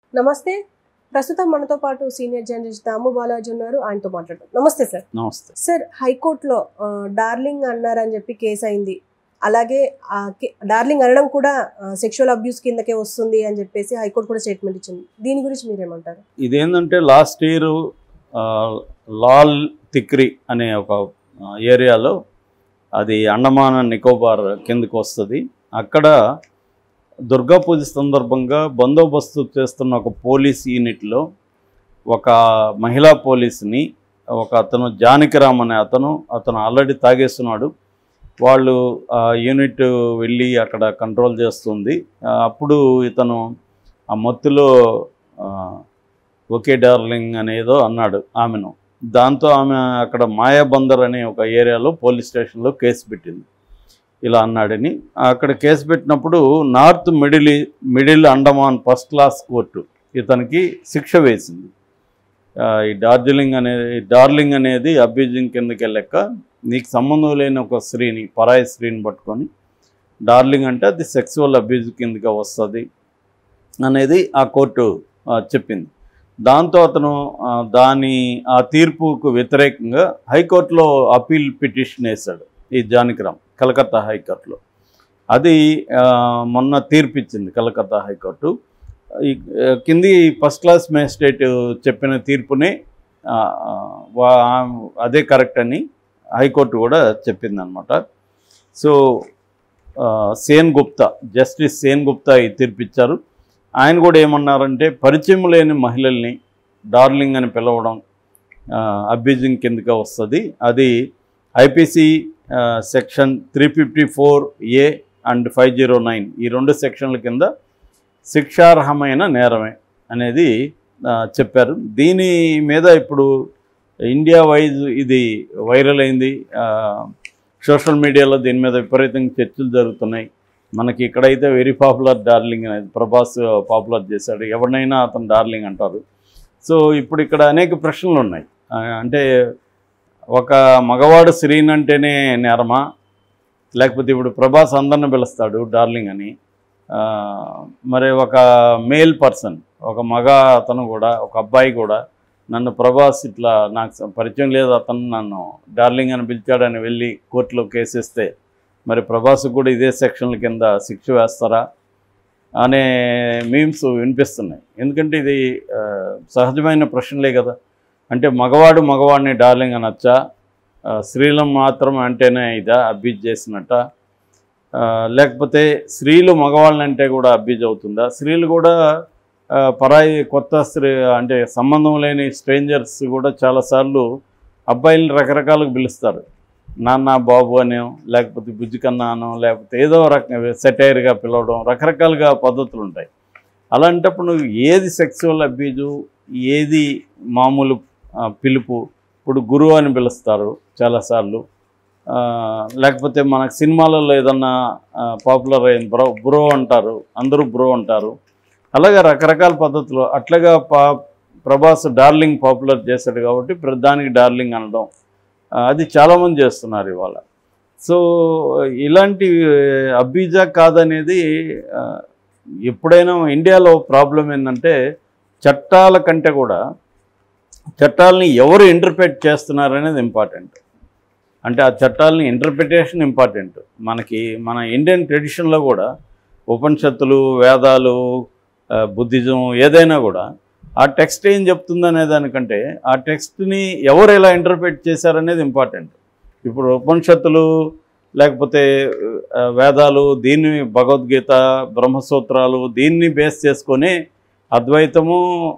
నమస్తే. ప్రస్తుతం మనతో పాటు సీనియర్ జర్నలిస్ట్ దాము బాలాజీ ఉన్నారు. ఆయనతో మాట్లాడదాం. నమస్తే సార్. నమస్తే సార్, హైకోర్టులో డార్లింగ్ అన్నారని చెప్పి కేసు అయింది. అలాగే డార్లింగ్ అనడం కూడా సెక్షువల్ అబ్యూస్ కిందకే వస్తుంది అని చెప్పేసి హైకోర్టు కూడా స్టేట్మెంట్ ఇచ్చింది. దీని గురించి మీరేమంటారు? ఇదేంటంటే లాస్ట్ ఇయర్ లాల్ తిక్రీ అనే ఒక ఏరియాలో, అది అండమాన్ నికోబార్ కిందకు వస్తుంది. అక్కడ దుర్గా పూజ సందర్భంగా బందోబస్తు చేస్తున్న ఒక పోలీస్ యూనిట్లో ఒక మహిళా పోలీసుని అతను జానకిరామ్ అనే అతను ఆల్రెడీ తాగేస్తున్నాడు. వాళ్ళు యూనిట్ వెళ్ళి అక్కడ కంట్రోల్ చేస్తుంది. అప్పుడు ఇతను ఆ మత్తులో ఓకే డార్లింగ్ అనేదో అన్నాడు ఆమెను. దాంతో ఆమె అక్కడ మాయాబందర్ అనే ఒక ఏరియాలో పోలీస్ స్టేషన్లో కేసు పెట్టింది. ఇలా అన్నాడని అక్కడ కేసు పెట్టినప్పుడు north middle Andaman first class court ఇతనికి శిక్ష వేసింది. ఈ డార్లింగ్ అనేది అబ్యూజింగ్ కిందకి వెళ్ళక, నీకు సంబంధం లేని ఒక స్త్రీని, పరాయి స్త్రీని పట్టుకొని డార్లింగ్ అంటే అది సెక్సువల్ అబ్యూజ్ కిందకి వస్తుంది అనేది ఆ కోర్టు చెప్పింది. దాంతో అతను ఆ తీర్పుకు వ్యతిరేకంగా హైకోర్టులో అపీల్ పిటిషన్ వేశాడు. ఈ జానకిరామ్ కలకత్తా హైకోర్టులో. అది మొన్న తీర్పిచ్చింది కలకత్తా హైకోర్టు. కింది ఫస్ట్ క్లాస్ మేజిస్ట్రేట్ చెప్పిన తీర్పునే అదే కరెక్ట్ అని హైకోర్టు కూడా చెప్పిందనమాట. సో జస్టిస్ సేన్ గుప్తా ఈ తీర్పిచ్చారు. ఆయన కూడా ఏమన్నారంటే, పరిచయం లేని మహిళల్ని డార్లింగ్ అని పిలవడం అబ్యూజింగ్ కిందగా వస్తుంది. అది ఐపీసీ సెక్షన్ 354A అండ్ 509 ఈ రెండు సెక్షన్ల కింద శిక్షార్హమైన నేరమే అనేది చెప్పారు. దీని మీద ఇప్పుడు ఇండియా వైజ్ ఇది వైరల్ అయింది. సోషల్ మీడియాలో దీని మీద విపరీతంగా చర్చలు జరుగుతున్నాయి. మనకి ఇక్కడైతే వెరీ పాపులర్ డార్లింగ్ అనేది ప్రభాస్ పాపులర్ చేశాడు. ఎవరినైనా అతను డార్లింగ్ అంటారు. సో ఇప్పుడు ఇక్కడ అనేక ప్రశ్నలు ఉన్నాయి. అంటే ఒక మగవాడు స్త్రీని అంటేనే నేరమా, లేకపోతే ఇప్పుడు ప్రభాస్ అందరిని పిలుస్తాడు డార్లింగ్ అని, మరి ఒక మేల్ పర్సన్, ఒక మగ అతను కూడా, ఒక అబ్బాయి కూడా నన్ను ప్రభాస్ ఇట్లా నాకు పరిచయం లేదు, అతను నన్ను డార్లింగ్ అని పిలిచాడని వెళ్ళి కోర్టులో కేసేస్తే మరి ప్రభాస్కు కూడా ఇదే సెక్షన్ల కింద శిక్ష వేస్తారా అనే మీమ్స్ వినిపిస్తున్నాయి. ఎందుకంటే ఇది సహజమైన ప్రశ్నలే కదా. అంటే మగవాడిని డార్లింగ్ అనొచ్చా, స్త్రీలను మాత్రం అంటేనే ఇదా అబ్యూజ్ చేసినట్ట, లేకపోతే స్త్రీలు మగవాళ్ళని అంటే కూడా అబ్యూజ్ అవుతుందా? స్త్రీలు కూడా పరాయి కొత్త స్త్రీ అంటే సంబంధం లేని స్ట్రేంజర్స్ కూడా చాలాసార్లు అబ్బాయిలను రకరకాలుగా పిలుస్తారు. నాన్న, బాబు అనో, లేకపోతే బుజ్జికన్నా అనో, లేకపోతే ఏదో రకంగా సెటైర్గా పిలవడం, రకరకాలుగా పద్ధతులు ఉంటాయి. అలాంటప్పుడు నువ్వు ఏది సెక్సువల్ అబ్యూజు, ఏది మామూలు పిలుపు? ఇప్పుడు గురువు అని పిలుస్తారు చాలాసార్లు, లేకపోతే మనకు సినిమాలలో ఏదన్నా పాపులర్ అయింది బ్రో అంటారు, అందరూ బ్రో అంటారు. అలాగే రకరకాల పద్ధతులు. అట్లాగా ప్రభాస్ డార్లింగ్ పాపులర్ చేశాడు కాబట్టి దానికి డార్లింగ్ అనడం అది చాలామంది చేస్తున్నారు ఇవాళ. సో ఇలాంటి అబ్యూజా కాదనేది ఎప్పుడైనా ఇండియాలో ప్రాబ్లం ఏంటంటే, చట్టాల కంటే కూడా చట్టాలని ఎవరు ఇంటర్ప్రిట్ చేస్తున్నారనేది ఇంపార్టెంట్. అంటే ఆ చట్టాలని ఇంటర్ప్రిటేషన్ ఇంపార్టెంట్. మన ఇండియన్ ట్రెడిషన్లో కూడా ఉపనిషత్తులు, వేదాలు, బుద్ధిజం ఏదైనా కూడా ఆ టెక్స్ట్ ఏం చెప్తుందనే దానికంటే ఆ టెక్స్ట్ని ఎవరు ఎలా ఇంటర్ప్రిట్ చేశారనేది ఇంపార్టెంట్. ఇప్పుడు ఉపనిషత్తులు లేకపోతే వేదాలు, దీన్ని భగవద్గీత, బ్రహ్మసూత్రాలు దీన్ని బేస్ చేసుకొని అద్వైతము,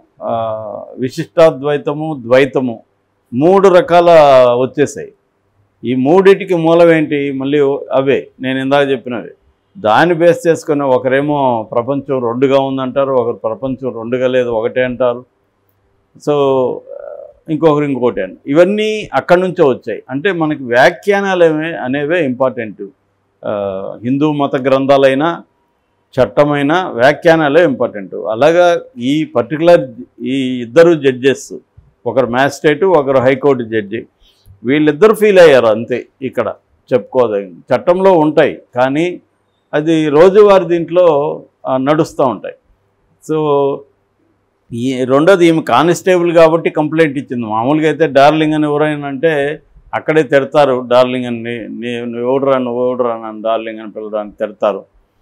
విశిష్టాద్వైతము, ద్వైతము 3 రకాల వచ్చేసాయి. ఈ మూడిటికి మూలం ఏంటి? మళ్ళీ అవే నేను ఇందాక చెప్పినవి. దాన్ని బేస్ చేసుకుని ఒకరేమో ప్రపంచం 2గా ఉందంటారు, ఒకరు ప్రపంచం 2గా లేదు, ఒకటే అంటారు. సో ఇంకొకటి అంటారు. ఇవన్నీ అక్కడి నుంచో వచ్చాయి. అంటే మనకి వ్యాఖ్యానాలు అనేవే ఇంపార్టెంట్. హిందూ మత గ్రంథాలైనా చట్టమైన వ్యాఖ్యానాలే ఇంపార్టెంట్. అలాగా ఈ పర్టికులర్ ఈ ఇద్దరు జడ్జెస్, ఒకరు మ్యాజిస్ట్రేటు, ఒకరు హైకోర్టు జడ్జి, వీళ్ళిద్దరు ఫీల్ అయ్యారు అంతే. ఇక్కడ చెప్పుకోదగింది చట్టంలో ఉంటాయి, కానీ అది రోజువారీ దీంట్లో నడుస్తూ ఉంటాయి. సో ఈ రెండోది ఈమె కానిస్టేబుల్ కాబట్టి కంప్లైంట్ ఇచ్చింది. మామూలుగా అయితే డార్లింగ్ అని ఎవరైనా అంటే అక్కడే తిడతారు, డార్లింగ్ అని నువ్వు ఓడరా నన్ను డార్లింగ్ అని పిలవడానికి తిడతారు.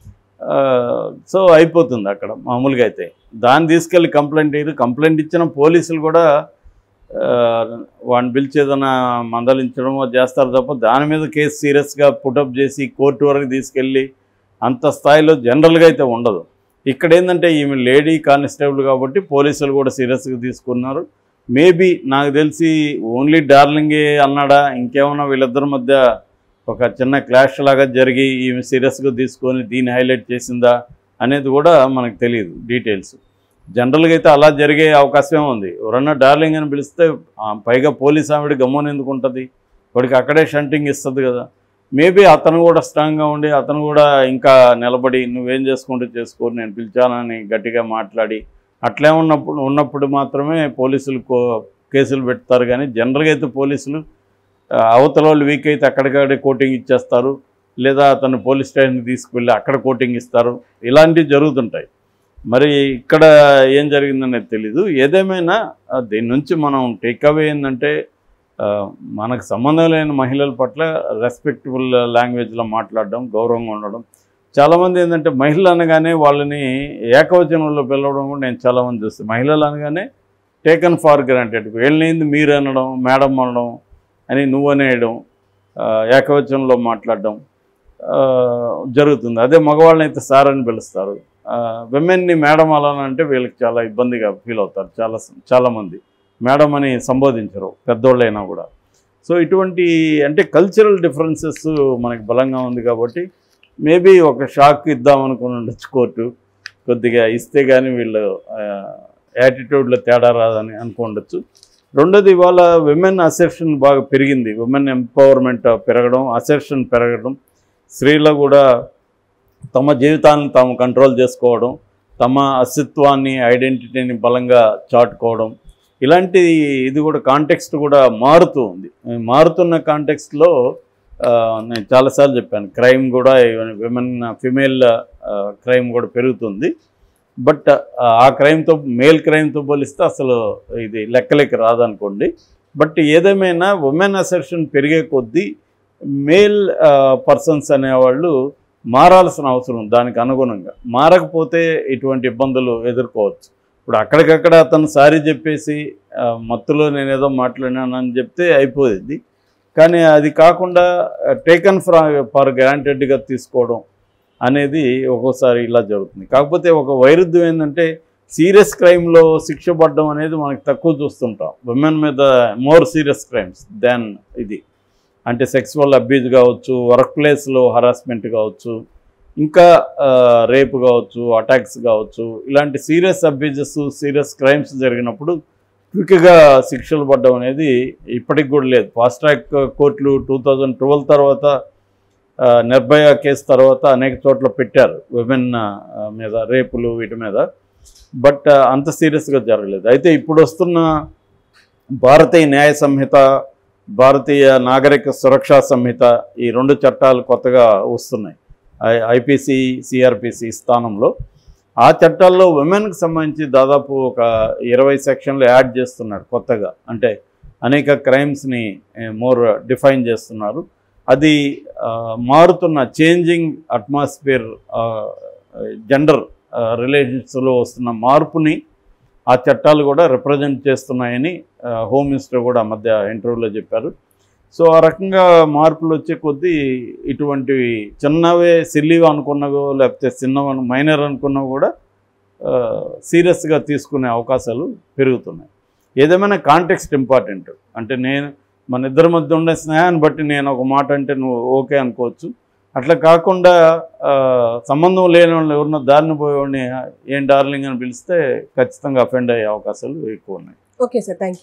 సో అయిపోతుంది అక్కడ మామూలుగా అయితే. దాన్ని తీసుకెళ్ళి కంప్లైంట్ ఇచ్చిన పోలీసులు కూడా వాడిని పిలిచి ఏదైనా మందలించడమో చేస్తారు తప్ప దాని మీద కేసు సీరియస్గా పుటప్ చేసి కోర్టు వరకు తీసుకెళ్ళి అంత స్థాయిలో జనరల్గా అయితే ఉండదు. ఇక్కడ ఏంటంటే ఈమె లేడీ కానిస్టేబుల్ కాబట్టి పోలీసులు కూడా సీరియస్గా తీసుకున్నారు. మేబీ నాకు తెలిసి ఓన్లీ డార్లింగే అన్నాడా, ఇంకేమన్నా వీళ్ళిద్దరి మధ్య ఒక చిన్న క్లాష్ లాగా జరిగి ఈమె సీరియస్గా తీసుకొని దీన్ని హైలైట్ చేసిందా అనేది కూడా మనకు తెలియదు డీటెయిల్స్. జనరల్గా అయితే అలా జరిగే అవకాశమే ఉంది. ఎవరన్నా డార్లింగ్ అని పిలిస్తే పైగా పోలీస్ ఆవిడ గమ్మున ఎందుకు ఉంటుంది, వాడికి అక్కడే షంటింగ్ ఇస్తుంది కదా. మేబీ అతను కూడా స్ట్రాంగ్గా ఉండి అతను కూడా ఇంకా నిలబడి నువ్వేం చేసుకుంటూ చేసుకో, నేను పిలిచానని గట్టిగా మాట్లాడి అట్లే ఉన్నప్పుడు మాత్రమే పోలీసులు కేసులు పెడతారు. కానీ జనరల్గా అయితే పోలీసులు అవతల వాళ్ళు వీక్ అయితే అక్కడికక్కడే కోటింగ్ ఇచ్చేస్తారు, లేదా అతను పోలీస్ స్టేషన్కి తీసుకువెళ్ళి అక్కడ కోటింగ్ ఇస్తారు. ఇలాంటివి జరుగుతుంటాయి. మరి ఇక్కడ ఏం జరిగిందనేది తెలీదు. ఏదేమైనా దీని నుంచి మనం టేక్అవే ఏంటంటే మనకు సంబంధం లేని మహిళల పట్ల రెస్పెక్టబుల్ లాంగ్వేజ్లో మాట్లాడడం, గౌరవంగా ఉండడం. చాలామంది ఏంటంటే మహిళలు అనగానే వాళ్ళని ఏకవచనంలో పిలవడం కూడా నేను చాలామంది చూస్తాను. మహిళలు అనగానే టేకన్ ఫార్ గ్రాంటెడ్, వీళ్ళని మీరు అనడం, మేడం అనడం అని నువ్వు అనేయడం, ఏకవచనంలో మాట్లాడడం జరుగుతుంది. అదే మగవాళ్ళని అయితే సార్ అని పిలుస్తారు. విమెన్ని మేడం అలా అంటే వీళ్ళకి చాలా ఇబ్బందిగా ఫీల్ అవుతారు. చాలామంది మేడం అని సంబోధించరు పెద్దోళ్ళైనా కూడా. సో ఇటువంటి అంటే కల్చరల్ డిఫరెన్సెస్ మనకి బలంగా ఉంది కాబట్టి మేబీ ఒక షాక్ ఇద్దామనుకుని ఉండొచ్చు కోర్టు, కొద్దిగా ఇస్తే కానీ వీళ్ళు యాటిట్యూడ్లో తేడా రాదని అనుకుండొచ్చు. రెండోది ఇవాళ విమెన్ అసెర్షన్ బాగా పెరిగింది. విమెన్ ఎంపవర్మెంట్ పెరగడం, అసెర్షన్ పెరగడం, స్త్రీలు కూడా తమ జీవితాన్ని తాము కంట్రోల్ చేసుకోవడం, తమ అస్తిత్వాన్ని ఐడెంటిటీని బలంగా చాటుకోవడం, ఇలాంటి ఇది కూడా కాంటెక్స్ట్ కూడా మారుతూ ఉంది. మారుతున్న కాంటెక్స్ట్లో నేను చాలాసార్లు చెప్పాను, క్రైమ్ కూడా ఫిమేల్ క్రైమ్ కూడా పెరుగుతుంది. బట్ ఆ క్రైమ్తో మేల్ క్రైమ్తో పోలిస్తే అసలు ఇది లెక్కలెక్క రాదనుకోండి. బట్ ఏదేమైనా ఉమెన్ అసెర్షన్ పెరిగే కొద్దీ మేల్ పర్సన్స్ అనేవాళ్ళు మారాల్సిన అవసరం, దానికి అనుగుణంగా మారకపోతే ఇటువంటి ఇబ్బందులు ఎదుర్కోవచ్చు. ఇప్పుడు అక్కడికక్కడ అతను సారీ చెప్పేసి మత్తులో నేనేదో మాట్లాడినానని చెప్తే అయిపోయింది. కానీ అది కాకుండా టేకన్ ఫర్ గ్రాంటెడ్గా తీసుకోవడం అనేది ఒక్కోసారి ఇలా జరుగుతుంది. కాకపోతే ఒక వైరుధ్యం ఏంటంటే సీరియస్ క్రైమ్లో శిక్ష పడడం అనేది మనకు తక్కువ చూస్తుంటాం. విమెన్ మీద మోర్ సీరియస్ క్రైమ్స్ దాన్ ఇది, అంటే సెక్సువల్ అబ్యూజ్ కావచ్చు, వర్క్ ప్లేస్లో హరాస్మెంట్ కావచ్చు, ఇంకా రేపు కావచ్చు, అటాక్స్ కావచ్చు, ఇలాంటి సీరియస్ అబ్యూజెస్, సీరియస్ క్రైమ్స్ జరిగినప్పుడు క్విక్గా శిక్షలు పడడం అనేది ఇప్పటికి కూడా లేదు. ఫాస్ట్ ట్రాక్ కోర్టులు 2012 తర్వాత నిర్భయ కేసు తర్వాత అనేక చోట్ల పెట్టారు విమెన్ మీద, రేపులు వీటి మీద. బట్ అంత సీరియస్గా జరగలేదు. అయితే ఇప్పుడు వస్తున్న భారతీయ న్యాయ సంహిత, భారతీయ నాగరిక సురక్షా సంహిత, ఈ 2 చట్టాలు కొత్తగా వస్తున్నాయి ఐపీసీ, సిఆర్పిసి స్థానంలో. ఆ చట్టాల్లో ఉమెన్కి సంబంధించి దాదాపు ఒక 20 సెక్షన్లు యాడ్ చేస్తున్నాడు కొత్తగా. అంటే అనేక క్రైమ్స్ని మోర్ డిఫైన్ చేస్తున్నారు. అది మారుతున్న చేంజింగ్ అట్మాస్ఫియర్, జెండర్ రిలేషన్స్లో వస్తున్న మార్పుని ఆ చట్టాలు కూడా రిప్రజెంట్ చేస్తున్నాయని హోమ్ మినిస్టర్ కూడా మధ్య ఇంటర్వ్యూలో చెప్పారు. సో ఆ రకంగా మార్పులు వచ్చే కొద్దీ ఇటువంటివి చిన్నవే సిల్లీగా అనుకున్నవో లేకపోతే చిన్నవి మైనర్ అనుకున్నవి కూడా సీరియస్గా తీసుకునే అవకాశాలు పెరుగుతున్నాయి. ఏదేమైనా కాంటెక్స్ట్ ఇంపార్టెంట్. అంటే మన ఇద్దరి మధ్య ఉండే స్నేహాన్ని బట్టి నేను ఒక మాట అంటే నువ్వు ఓకే అనుకోవచ్చు. అట్లా కాకుండా సంబంధం లేని వాళ్ళు ఎవరినో దారిని పోయేవాడిని ఏం డార్లింగ్ అని పిలిస్తే ఖచ్చితంగా అఫెండ్ అయ్యే అవకాశాలు ఎక్కువ ఉన్నాయి. Okay sir, thank you.